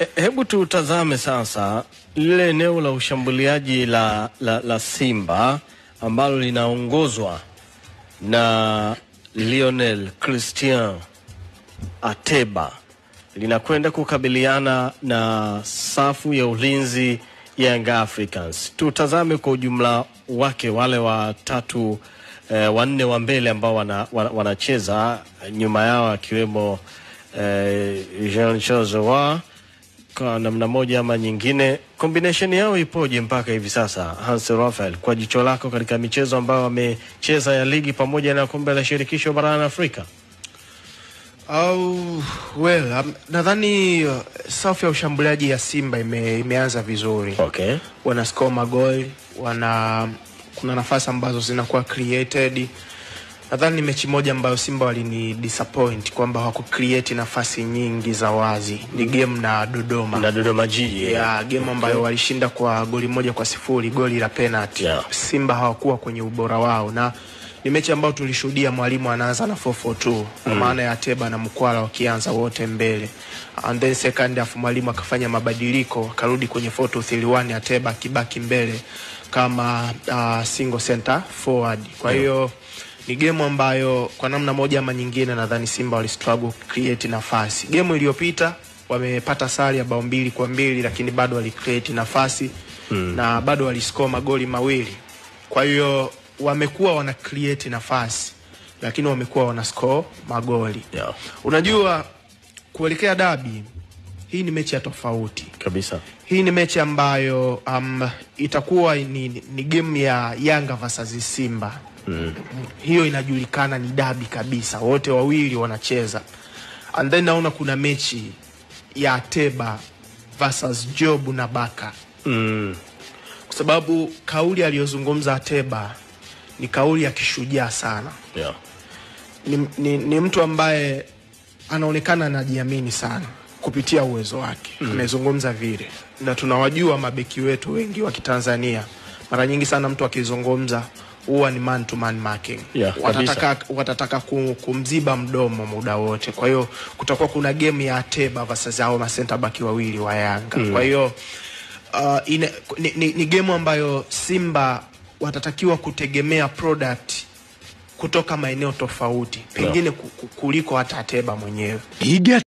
Hebu tutazame sasa lile eneo la ushambuliaji la Simba ambalo linaongozwa na Lionel Christian Ateba, linakwenda kukabiliana na safu ya ulinzi ya Young Africans. Tutazame kwa ujumla wake wale watatu wanne wa mbele ambao wanacheza nyuma yao, akiwemo Jean Chozoa kwa namna moja ama nyingine. Combination yao ipoje mpaka hivi sasa, Hans Raphael, kwa jicho lako katika michezo ambayo wamecheza ya ligi pamoja na kombe la shirikisho barani Afrika? Nadhani safu ya ushambuliaji ya Simba imeanza vizuri. Okay. Wana score magoli, kuna nafasi ambazo zinakuwa created. Nadhani ni mechi moja ambayo Simba walini disappoint kwamba hawako create nafasi nyingi za wazi. Ni game na Dodoma. Na Dodoma Jiji. Yeah, game ambayo walishinda kwa goli 1-0, goli la penalty. Yeah. Simba hawakuwa kwenye ubora wao, na ni mechi ambayo tulishuhudia mwalimu anaanza na 4-4-2 kwa maana ya Ateba na Mkwala wakianza wote mbele. And then second half mwalimu akafanya mabadiliko, akarudi kwenye 4-2-3-1, Ateba akibaki mbele kama single center forward. Kwa hiyo ni game ambayo kwa namna moja ama nyingine nadhani Simba wali struggle create nafasi. Game iliyopita wamepata sare ya bao 2-2, lakini bado wali create nafasi na bado wali score magoli mawili. Kwa hiyo wamekuwa wana create nafasi, lakini wamekuwa wana score magoli. Yeah. Unajua kuelekea dabi, hii ni mechi ya tofauti kabisa. Hii ni mechi ambayo itakuwa ni game ya Yanga versus Simba. Hiyo inajulikana ni dabi kabisa, wote wawili wanacheza. And then naona kuna mechi ya Ateba versus Job na Baka. Kwa sababu kauli aliyozungumza Ateba ni kauli ya kishujaa sana. Yeah. Ni mtu ambaye anaonekana anajiamini sana kupitia uwezo wake. Amezungumza vile. Na tunawajua mabeki wetu wengi wa Kitanzania, mara nyingi sana mtu akizungumza huwa ni man to man marking. Yeah, watataka kumziba mdomo muda wote. Kwa hiyo kutakuwa kuna game ya Ateba versus hao ma center back wawili wa Yanga. Kwa hiyo ni game ambayo Simba watatakiwa kutegemea product kutoka maeneo tofauti, pengine kuliko hata Ateba mwenyewe.